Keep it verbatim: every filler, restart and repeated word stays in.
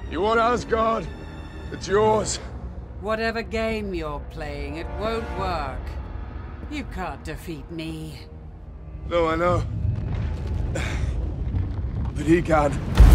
You want Asgard? It's yours. Whatever game you're playing, it won't work. You can't defeat me. No, I know. But he can.